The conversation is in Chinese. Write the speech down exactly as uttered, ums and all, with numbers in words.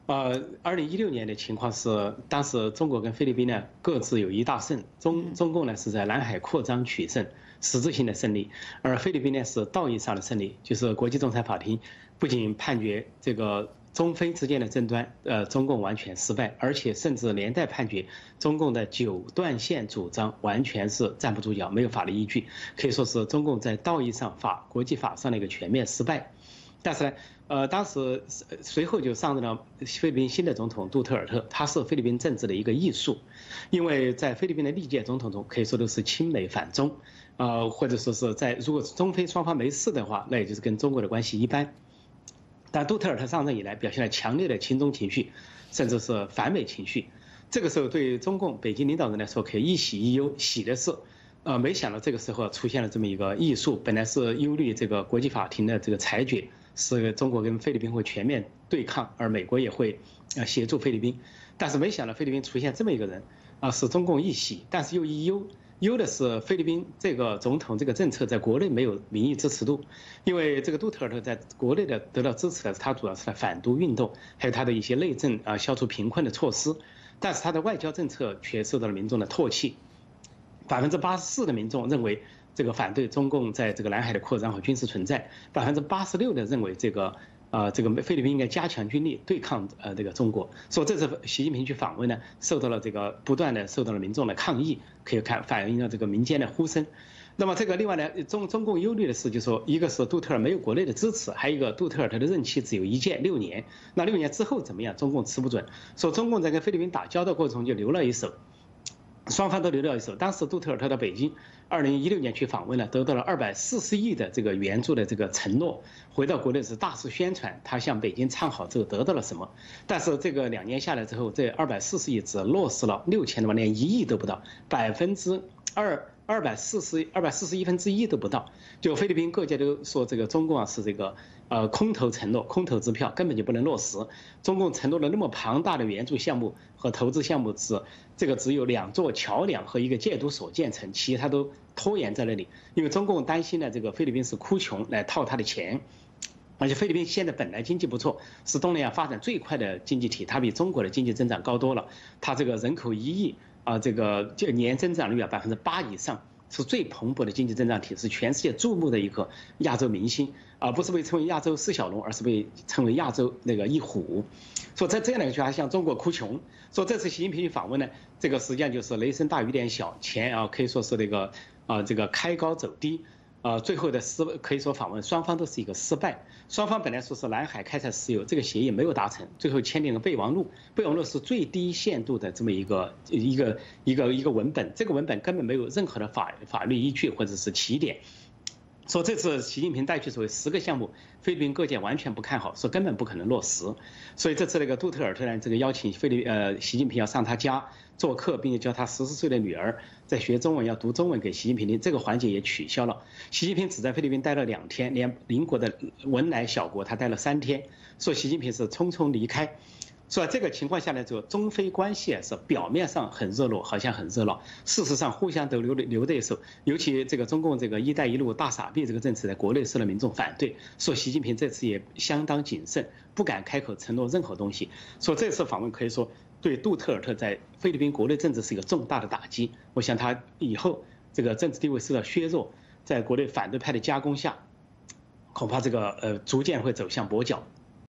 呃，二零一六年的情况是，当时中国跟菲律宾呢各自有一大胜，中中共呢是在南海扩张取胜，实质性的胜利，而菲律宾呢是道义上的胜利，就是国际仲裁法庭不仅判决这个中菲之间的争端，呃，中共完全失败，而且甚至连带判决中共的九段线主张完全是站不住脚，没有法律依据，可以说是中共在道义上、法国际法上的一个全面失败。但是呢，呃，当时随后就上任了菲律宾新的总统杜特尔特，他是菲律宾政治的一个艺术，因为在菲律宾的历届总统中，可以说都是亲美反中，呃，或者说是在如果中非双方没事的话，那也就是跟中国的关系一般。但杜特尔特上任以来，表现了强烈的亲中情绪，甚至是反美情绪。这个时候，对中共北京领导人来说，可以一喜一忧。喜的是，呃，没想到这个时候出现了这么一个艺术，本来是忧虑这个国际法庭的这个裁决。是中国跟菲律宾会全面对抗，而美国也会呃协助菲律宾，但是没想到菲律宾出现这么一个人啊，使中共一喜，但是又一忧。忧的是菲律宾这个总统这个政策在国内没有民意支持度，因为这个杜特尔特在国内的得到支持的，他主要是在反毒运动，还有他的一些内政啊消除贫困的措施，但是他的外交政策却受到了民众的唾弃，百分之八十四的民众认为。这个反对中共在这个南海的扩张和军事存在，百分之八十六的认为这个呃这个菲律宾应该加强军力对抗呃这个中国。说这次习近平去访问呢，受到了这个不断的受到了民众的抗议，可以看反映了这个民间的呼声。那么这个另外呢，中中共忧虑的是，就是说一个是杜特尔没有国内的支持，还有一个杜特尔特的任期只有一届六年，那六年之后怎么样，中共吃不准。说中共在跟菲律宾打交道过程中就留了一手。双方都留了一手。当时杜特尔特到北京，二零一六年去访问了，得到了二百四十亿的这个援助的这个承诺。回到国内是大肆宣传，他向北京唱好之后得到了什么？但是这个两年下来之后，这二百四十亿只落实了六千多万，连一亿都不到，百分之二。二百四十二百四十一分之一都不到，就菲律宾各界都说这个中共啊是这个呃空头承诺、空头支票，根本就不能落实。中共承诺了那么庞大的援助项目和投资项目是这个只有两座桥梁和一个戒毒所建成，其他都拖延在那里，因为中共担心呢这个菲律宾是哭穷来套他的钱。而且菲律宾现在本来经济不错，是东南亚发展最快的经济体，它比中国的经济增长高多了。它这个人口一亿啊，这个这个年增长率啊百分之八以上，是最蓬勃的经济增长体，是全世界注目的一个亚洲明星，而不是被称为亚洲四小龙，而是被称为亚洲那个一虎。说在这样的一个情况下，向中国哭穷。说这次习近平去访问呢，这个实际上就是雷声大雨点小，钱啊可以说是那个啊这个开高走低。呃，最后的失可以说访问双方都是一个失败。双方本来说是南海开采石油，这个协议没有达成，最后签订了备忘录。备忘录是最低限度的这么一个一个一个一个文本，这个文本根本没有任何的法法律依据或者是起点。说这次习近平带去所谓十个项目，菲律宾各界完全不看好，说根本不可能落实。所以这次那个杜特尔特呢，这个邀请菲律呃习近平要上他家做客，并且教他十四岁的女儿在学中文，要读中文给习近平听，这个环节也取消了。习近平只在菲律宾待了两天，连邻国的文莱小国他待了三天，说习近平是匆匆离开。所以这个情况下来之后，中非关系是表面上很热络，好像很热闹，事实上互相都留留对手。尤其这个中共这个“一带一路”大傻逼这个政策，在国内受到民众反对，说习近平这次也相当谨慎，不敢开口承诺任何东西。说这次访问可以说对杜特尔特在菲律宾国内政治是一个重大的打击。我想他以后这个政治地位受到削弱，在国内反对派的夹攻下，恐怕这个呃逐渐会走向跛脚。